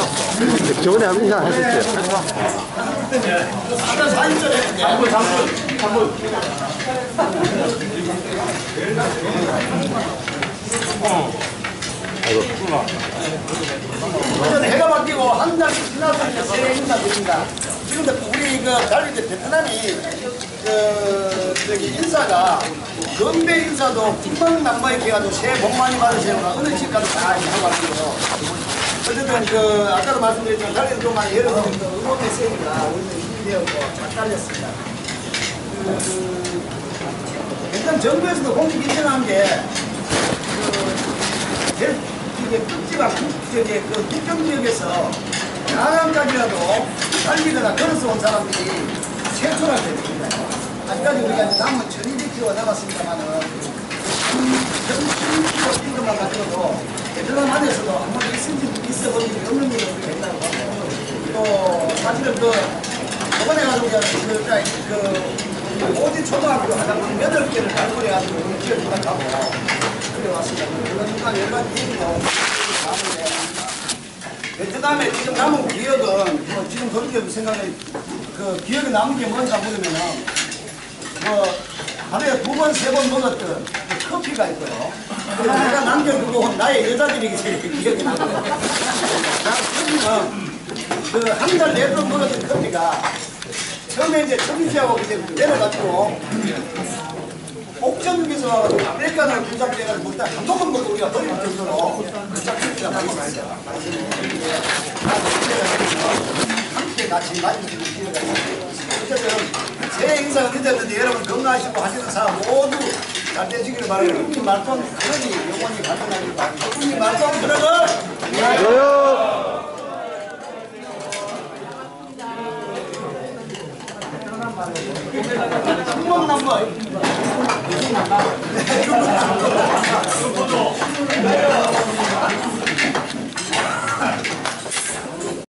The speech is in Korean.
저번에 한번 인사 했었어요. 3분. 해가 바뀌고 한 달씩 지나서 이제 새해 인사드립니다. 지금도 우리 달리 베트남이 저기 인사가 건배 인사도 군방남바 이렇게 해가지고 새해 복 많이 받으세요가 어느 집까지 다 하고 왔고요. 어쨌든 아까도 말씀드렸지만 달리 동안 여러 가지 응원 메시지가 우리는 힘이 되었고 잘 달렸습니다. 일단 정부에서도 공식 인정한 게 이게 급지가 국경지역에서 나강까지라도 달리거나 걸어서 온 사람들이 최초라고 됩니다. 아직까지 우리가 남은 1200km 남았습니다만은 1000km 뛴 것만 가지고도 베트남 안에서도 한 번 있어본 일이 없는 일이 있다고 하고 또 사실은 저번에 가서 우리가 오지 초등학교 하다보니 8개를 발굴해가지고 우리 기억을 부탁하고 그래 왔습니다. 그러니까 여러 가지 얘기도 나오는데 베트남에 지금 남은 기억은 지금 그렇게 생각해 기억에 남은 게 뭔가 보면은 하루에 2번, 3번 먹었던 커피가 있고요. 그리고 내가 남겨두고 온 나의 여자들이 제일 기억이 나고요. 커피는 한 달 내로 먹었던 커피가 처음에 이제 청주시하고 내려가지고 옥정에서 아메리카노를 분석해가지고 먹다 한 번만 먹고 우리가 버릴 정도로 짝짓기가 많이 있어요. 함께 같이 마주치는 기회가 있어요. 어쨌든 새해 행사가 늦었는데 여러분 건강하시고 하시는 사람 모두 잘 되시기를 바라고 국민 말통 그러니 영원히 발전하기를 바랍니다. 국민 말통 그러니 중국 남바